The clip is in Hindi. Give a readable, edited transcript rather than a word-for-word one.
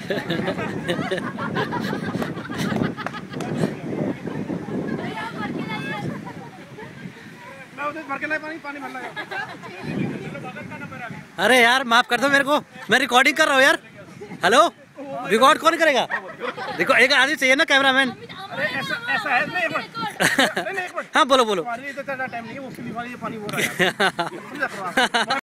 अरे यार माफ कर दो मेरे को, मैं रिकॉर्डिंग कर रहा हूँ यार। हेलो, रिकॉर्ड कौन करेगा? देखो एक आदमी चाहिए ना कैमरामैन। ऐसा है नहीं, हाँ बोलो बोलो। टाइम नहीं है, वो पानी